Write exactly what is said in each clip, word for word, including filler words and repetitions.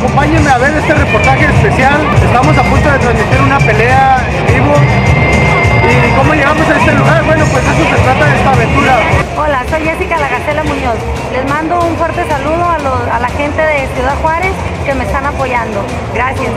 acompáñenme a ver este reportaje especial. Estamos a punto de transmitir una pelea en vivo. ¿Y cómo llegamos a este lugar? Bueno, pues eso se trata de esta aventura. Hola, soy Jessica La Gacela Muñoz. Les mando un fuerte saludo a, los, a la gente de Ciudad Juárez que me están apoyando. Gracias.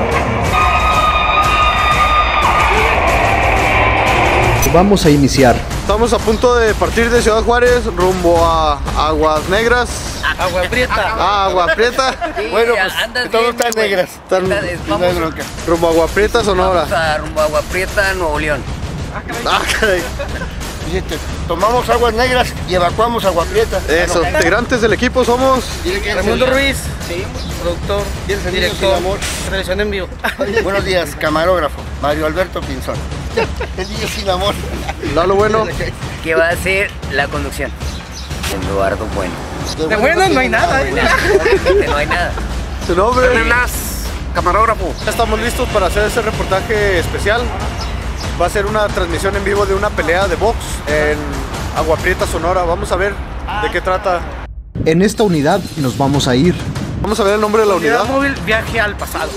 Vamos a iniciar. Estamos a punto de partir de Ciudad Juárez rumbo a Aguas Negras. Agua Prieta. Ah, Agua Prieta. Sí, bueno, pues andas todos bien, están güey. negras. Están, Andas- vamos- no hay bronca. Rumbo a Agua Prieta, Sonora. Vamos a rumbo a Agua Prieta, Nuevo León. Ah, caray. Fíjate, tomamos aguas negras y evacuamos agua prieta. Eso, integrantes del equipo somos. Raimundo Ruiz, sí, productor, director, televisión en vivo. Buenos días, camarógrafo, Mario Alberto Pinzón. El niño sin amor. Lalo Bueno. Que va a ser la conducción. Eduardo Bueno. De bueno no hay nada. No hay nada, obviamente no hay nada. Su nombre. Camarógrafo. Ya estamos listos para hacer ese reportaje especial. Va a ser una transmisión en vivo de una pelea de box en Agua Prieta, Sonora. Vamos a ver de qué trata. En esta unidad nos vamos a ir. Vamos a ver el nombre de la unidad. Móvil Viaje al Pasado.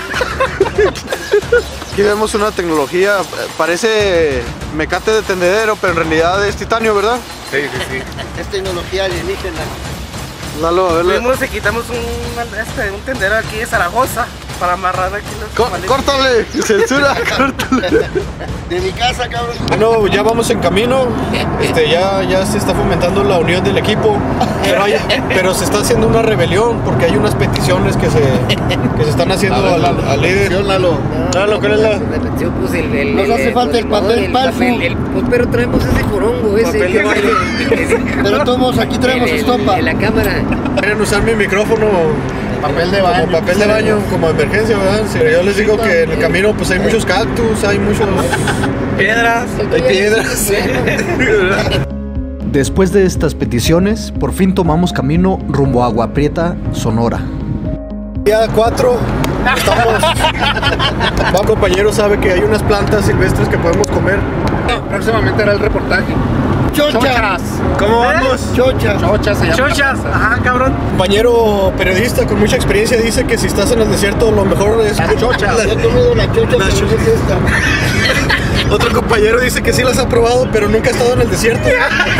Aquí vemos una tecnología, parece mecate de tendedero, pero en realidad es titanio, ¿verdad? Sí, sí, sí. Es tecnología alienígena. Lalo, a verle. Fuimos y quitamos un, este, un tendero aquí de Zaragoza para amarrar aquí los Co- tamales. ¡Córtale! ¡Censura! ¡Córtale! De mi casa, cabrón. Bueno, ya vamos en camino. Este, ya, ya se está fomentando la unión del equipo. Pero, hay- pero se está haciendo una rebelión porque hay unas peticiones que se, que se están haciendo al, al líder. Lalo. Lalo, ¿cuál es la? Yo puse el, el, Nos el- hace el- falta el papel el palfo. papel, el- pues, pero traemos ese corongo, ese. Papel de baño. Pero todos aquí traemos El- el- estopa. En la cámara. Quieren usar mi micrófono Papel de como baño. papel de baño, como emergencia, ¿verdad? Sí, yo les digo que en el camino pues hay muchos cactus, hay muchos... Piedras. Hay piedras. Después de estas peticiones, por fin tomamos camino rumbo a Agua Prieta, Sonora. Día cuatro, estamos... Va, compañero, sabe que hay unas plantas silvestres que podemos comer. Próximamente hará el reportaje. Chochas. ¿Cómo vamos? Chochas. Chochas se llama. Chochas. Ajá, cabrón. Compañero periodista con mucha experiencia dice que si estás en el desierto lo mejor es chocha. Yo he comido la chocha, pero La no chocha. es esta. Otro compañero dice que sí las ha probado, pero nunca ha estado en el desierto.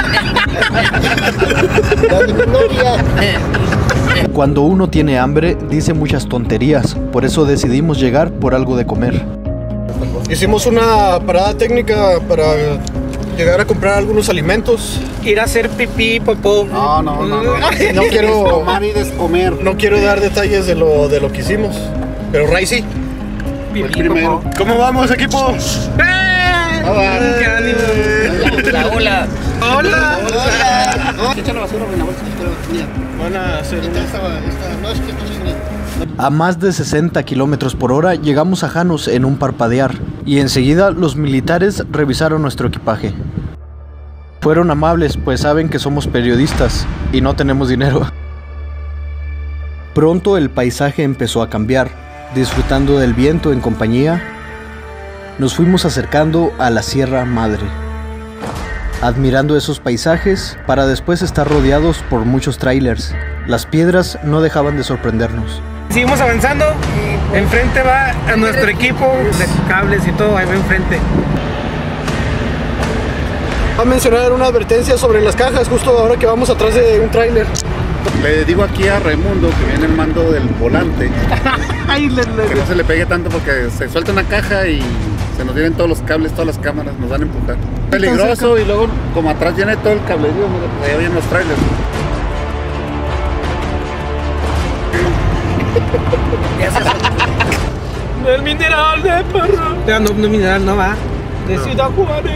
La de mi novia. Cuando uno tiene hambre, dice muchas tonterías, por eso decidimos llegar por algo de comer. Hicimos una parada técnica para llegar a comprar algunos alimentos. Ir a hacer pipí, popó. No, no, no, no. No quiero, Tomar y descomer. no quiero dar detalles de lo, de lo que hicimos, pero Ray sí. El primero. ¿Cómo vamos, equipo? ¡Qué ánimo! La ola. ¡Hola! Echa la basura en la bolsa. Mira. Van a hacer Esta, esta, esta, no es que no es ni- A más de sesenta kilómetros por hora llegamos a Janos en un parpadear y enseguida los militares revisaron nuestro equipaje. Fueron amables, pues saben que somos periodistas y no tenemos dinero. Pronto el paisaje empezó a cambiar. Disfrutando del viento en compañía, nos fuimos acercando a la Sierra Madre, admirando esos paisajes para después estar rodeados por muchos trailers. Las piedras no dejaban de sorprendernos. Seguimos avanzando. Enfrente va a nuestro equipo de cables y todo. Ahí va enfrente. Va a mencionar una advertencia sobre las cajas justo ahora que vamos atrás de un tráiler. Le digo aquí a Raimundo que viene el mando del volante Ay, le, le, que no se le pegue tanto porque se suelta una caja y se nos vienen todos los cables, todas las cámaras, nos van a empujar. Peligroso y luego como atrás viene todo el cablerío, ahí vienen los trailers. El mineral de perro. Ya no, no mineral, no va. De Ciudad Juárez.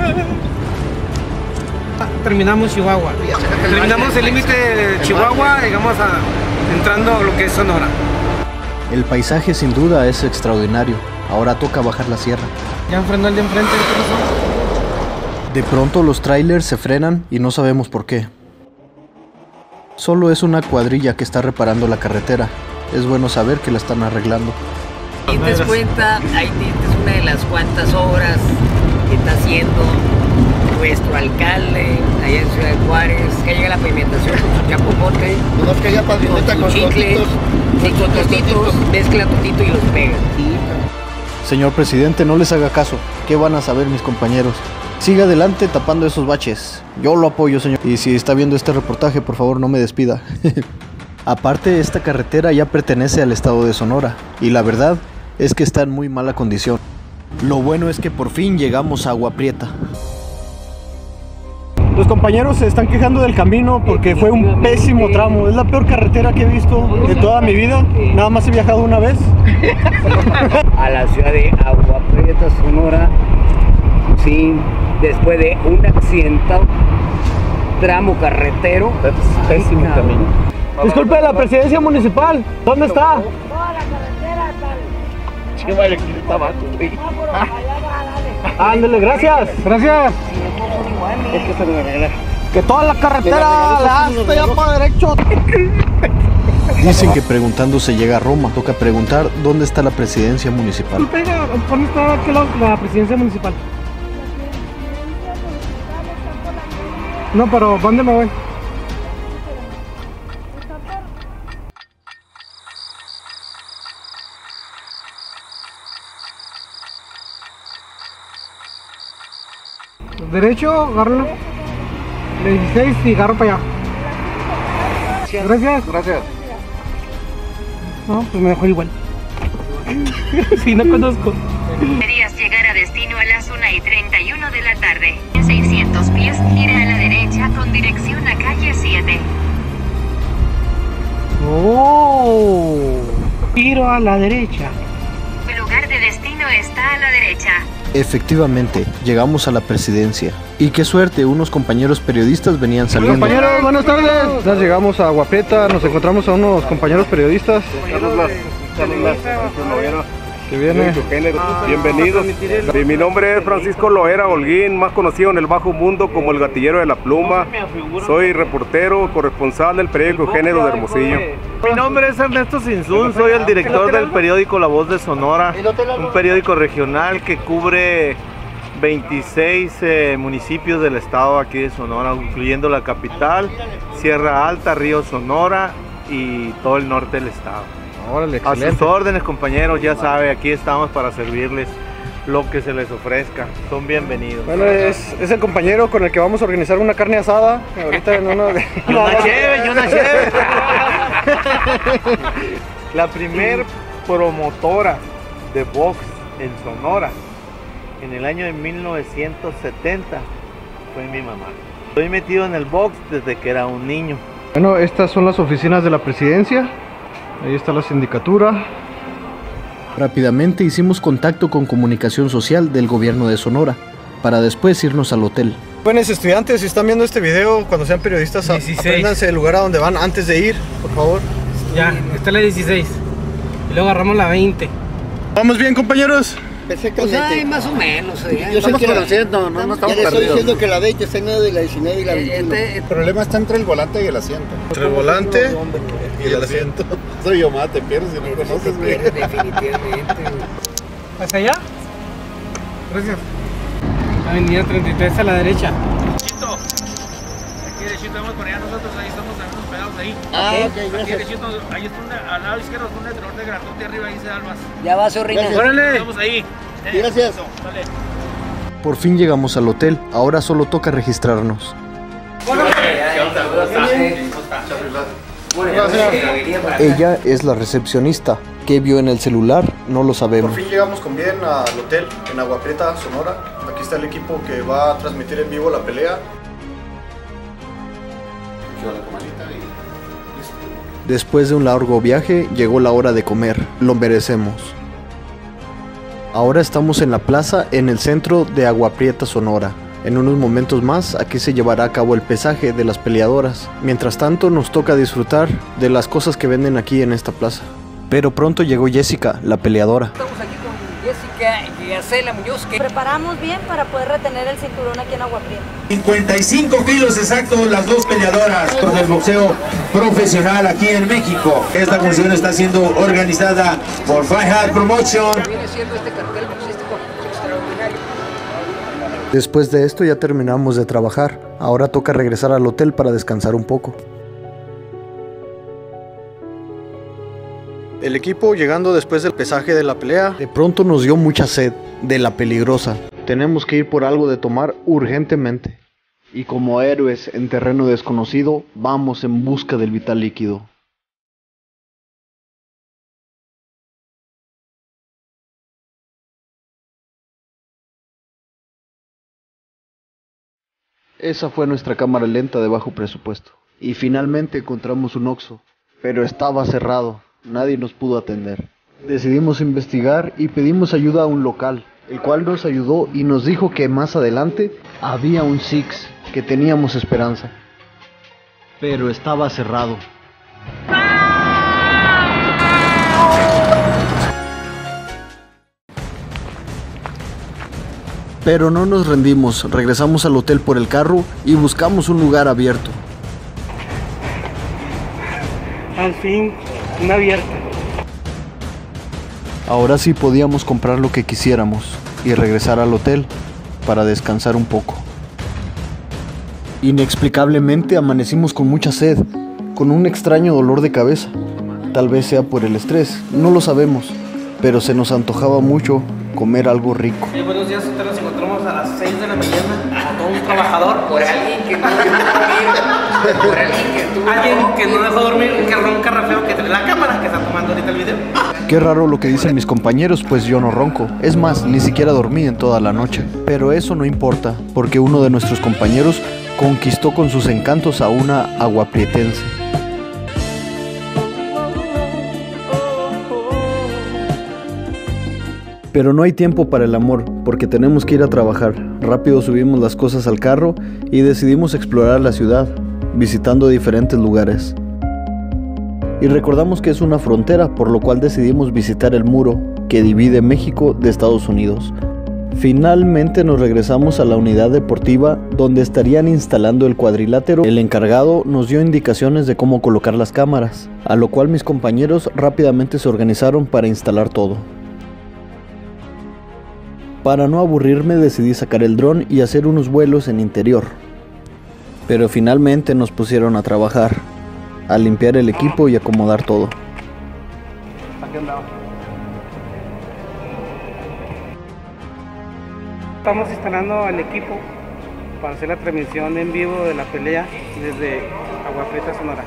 Terminamos Chihuahua. Terminamos el límite de Chihuahua y vamos a entrando a lo que es Sonora. El paisaje sin duda es extraordinario. Ahora toca bajar la sierra. Ya frenó el de enfrente, ¿qué pasó? De pronto los trailers se frenan y no sabemos por qué. Solo es una cuadrilla que está reparando la carretera. Es bueno saber que la están arreglando. Y te das cuenta, ahí es una de las cuantas obras que está haciendo nuestro alcalde allá en Ciudad Juárez, que llega la pavimentación con su chapopote. Más que allá patineta con chicle, totitos. sí, con tostitos, mezcla totito y los pega. Señor presidente, no les haga caso. ¿Qué van a saber mis compañeros? Siga adelante tapando esos baches. Yo lo apoyo, señor. Y si está viendo este reportaje, por favor no me despida. Aparte, esta carretera ya pertenece al estado de Sonora. Y la verdad es que está en muy mala condición. Lo bueno es que por fin llegamos a Agua Prieta. Los compañeros se están quejando del camino porque fue un pésimo tramo. Es la peor carretera que he visto de toda mi vida. Nada más he viajado una vez. A la ciudad de Agua Prieta, Sonora, sí, después de un accidentado tramo carretero. Pésimo camino. Disculpe, la presidencia municipal, ¿dónde está? Toda la carretera tal. Qué vale, que está abajo, güey. Ándale, gracias, gracias. Es que se me arregla. Que toda la carretera la hasta ya para derecho. Dicen que preguntando se llega a Roma. Toca preguntar dónde está la presidencia municipal. ¿Dónde está aquí la, la presidencia municipal? No, pero ¿dónde me voy? Derecho, agarro la dieciséis y agarro para allá. Gracias. Gracias. No, pues me dejó igual. Si no conozco. Deberías llegar a destino a las una y treinta y uno de la tarde. En seiscientos pies, gira a la derecha con dirección a calle siete. Oh, giro a la derecha. El lugar de destino está a la derecha. Efectivamente, llegamos a la presidencia. Y qué suerte, unos compañeros periodistas venían saliendo. Compañeros, buenas tardes. Ya llegamos a Agua Prieta, nos encontramos a unos compañeros periodistas. Que viene. Bienvenidos. Sí, mi nombre es Francisco Loera Holguín, más conocido en el bajo mundo como el Gatillero de la Pluma. Soy reportero, corresponsal del periódico Género de Hermosillo. Mi nombre es Ernesto Sinzún, soy el director del periódico La Voz de Sonora, un periódico regional que cubre veintiséis eh, municipios del estado aquí de Sonora, incluyendo la capital, Sierra Alta, Río Sonora y todo el norte del estado. Órale, a sus órdenes, compañeros, ya sabe, aquí estamos para servirles lo que se les ofrezca. Son bienvenidos. Bueno, es, es el compañero con el que vamos a organizar una carne asada. Ahorita en uno de... Y una cheve, y una cheve. La primer promotora de box en Sonora en el año de mil novecientos setenta fue mi mamá. Estoy metido en el box desde que era un niño. Bueno, estas son las oficinas de la presidencia. Ahí está la sindicatura. Rápidamente hicimos contacto con comunicación social del gobierno de Sonora, para después irnos al hotel. Buenos estudiantes, si están viendo este video, cuando sean periodistas, apréndanse el lugar a donde van antes de ir, por favor. Ya, esta es la dieciséis. Y luego agarramos la veinte. ¿Vamos bien, compañeros? Pues hay más o menos. ¿eh? Yo sé que conociendo, no, no estamos ya le estoy perdidos. diciendo que la veinte está en medio de la diecinueve y la veintiuno. El problema está entre el volante y el asiento. Entre el volante y el asiento. Soy yo, más te pierdes si no conoces, güey. Definitivamente. ¿Hacia allá? Gracias. Avenida treinta y tres a la derecha. Derechito. Aquí derechito, vamos por allá nosotros, ahí estamos hospedados ahí. Ah, ok, Aquí gracias. derechito, ahí está una, al lado izquierdo está un letrero de grandote arriba, ahí dice Almas. Ya va, Zorrina. Gracias. ¡Órale! Estamos ahí. Sí, gracias. Dale. Por fin llegamos al hotel, ahora solo toca registrarnos. Ella es la recepcionista. ¿Qué vio en el celular? No lo sabemos. Por fin llegamos con bien al hotel en Agua Prieta, Sonora. Aquí está el equipo que va a transmitir en vivo la pelea. Después de un largo viaje, llegó la hora de comer. Lo merecemos. Ahora estamos en la plaza en el centro de Agua Prieta, Sonora. En unos momentos más, aquí se llevará a cabo el pesaje de las peleadoras. Mientras tanto, nos toca disfrutar de las cosas que venden aquí en esta plaza. Pero pronto llegó Jessica, la peleadora. Estamos aquí con Jessica y Gacela Muñoz. Que... Preparamos bien para poder retener el cinturón aquí en Agua Prieta. cincuenta y cinco kilos exactos las dos peleadoras del boxeo profesional aquí en México. Esta función está siendo organizada por Fight Hard Promotion. Viene siendo este cartel boxístico extraordinario. Después de esto ya terminamos de trabajar. Ahora toca regresar al hotel para descansar un poco. El equipo, llegando después del pesaje de la pelea, de pronto nos dio mucha sed de la peligrosa. Tenemos que ir por algo de tomar urgentemente. Y como héroes en terreno desconocido, vamos en busca del vital líquido. Esa fue nuestra cámara lenta de bajo presupuesto. Y finalmente encontramos un Oxxo, pero estaba cerrado. Nadie nos pudo atender. Decidimos investigar y pedimos ayuda a un local, el cual nos ayudó y nos dijo que más adelante había un Six, que teníamos esperanza. Pero estaba cerrado. Pero no nos rendimos, regresamos al hotel por el carro y buscamos un lugar abierto. Al fin, una abierta. Ahora sí podíamos comprar lo que quisiéramos y regresar al hotel para descansar un poco. Inexplicablemente amanecimos con mucha sed, con un extraño dolor de cabeza. Tal vez sea por el estrés, no lo sabemos, pero se nos antojaba mucho comer algo rico. Sí, buenos días, nosotros nos encontramos a las seis de la mañana, a todo un trabajador. Por alguien que no dejó dormir. Por alguien que tuvo. Alguien que no dejó dormir, que ronca re feo que trae la cámara, que está tomando ahorita el video. Qué raro lo que dicen mis compañeros, pues yo no ronco. Es más, ni siquiera dormí en toda la noche. Pero eso no importa, porque uno de nuestros compañeros conquistó con sus encantos a una aguaprietense. Pero no hay tiempo para el amor, porque tenemos que ir a trabajar. Rápido subimos las cosas al carro y decidimos explorar la ciudad, visitando diferentes lugares. Y recordamos que es una frontera, por lo cual decidimos visitar el muro que divide México de Estados Unidos. Finalmente nos regresamos a la unidad deportiva donde estarían instalando el cuadrilátero. El encargado nos dio indicaciones de cómo colocar las cámaras, a lo cual mis compañeros rápidamente se organizaron para instalar todo. Para no aburrirme decidí sacar el dron y hacer unos vuelos en interior. Pero finalmente nos pusieron a trabajar, a limpiar el equipo y acomodar todo. Aquí andamos. Estamos instalando al equipo para hacer la transmisión en vivo de la pelea desde Agua Prieta, Sonora.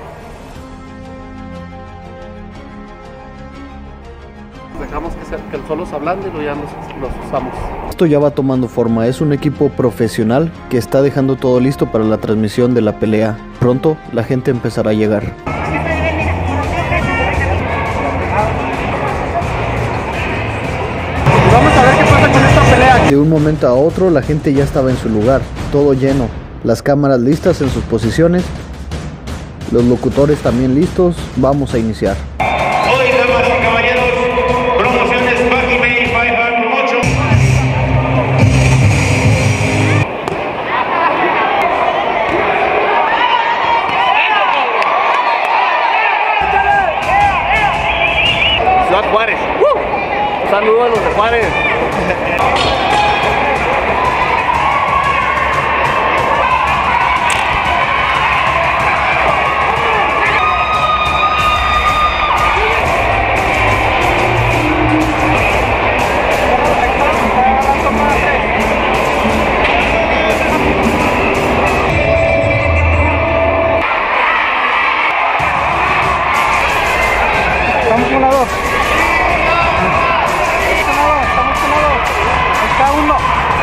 Dejamos que, sea, que el sol los ablande y luego ya los, los usamos. Esto ya va tomando forma, es un equipo profesional que está dejando todo listo para la transmisión de la pelea. Pronto la gente empezará a llegar. Vamos a ver qué pasa con esta pelea. De un momento a otro la gente ya estaba en su lugar, todo lleno, las cámaras listas en sus posiciones, los locutores también listos, vamos a iniciar. Hoy, damas y caballeros, promociones Baggy Bay Five Hard Promotion. Ciudad Juárez. ¡Uh! Un saludo a los de Juárez. Estamos con la dos. Estamos con la dos. Está uno.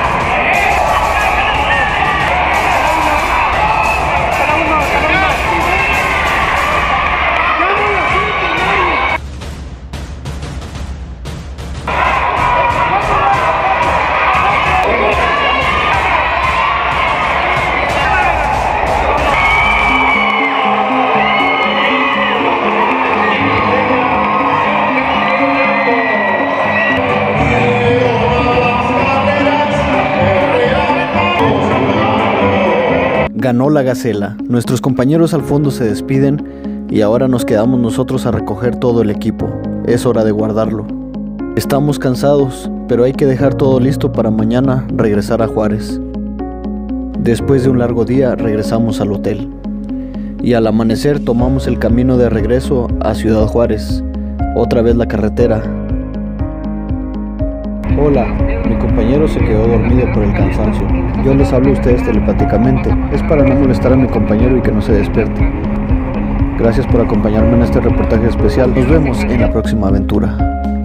Está uno. Está uno. Ganó la Gacela. Nuestros compañeros al fondo se despiden y ahora nos quedamos nosotros a recoger todo el equipo. Es hora de guardarlo. Estamos cansados, pero hay que dejar todo listo para mañana regresar a Juárez. Después de un largo día regresamos al hotel y al amanecer tomamos el camino de regreso a Ciudad Juárez, Otra vez la carretera. Hola, mi compañero se quedó dormido por el cansancio. Yo les hablo a ustedes telepáticamente. Es para no molestar a mi compañero y que no se despierte. Gracias por acompañarme en este reportaje especial. Nos vemos en la próxima aventura.